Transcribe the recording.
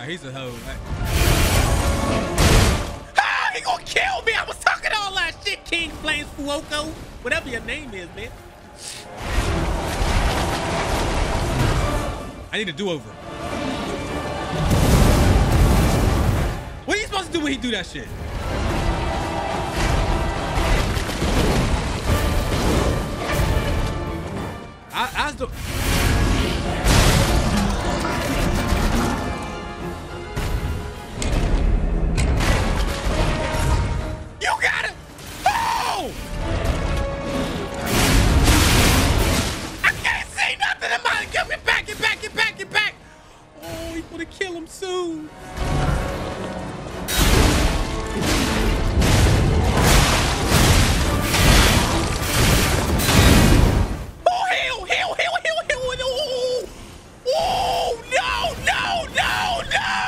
he's a hoe. Ah, he gonna kill me. I was talking all that shit, King Flames Fuoco. Whatever your name is, man. I need a do-over. What are you supposed to do when he do that shit? I was You got it! Oh! I can't see nothing. I'm about to get back, get back, get back, get back. Oh, he's gonna kill him soon. Oh, no, no, no, no!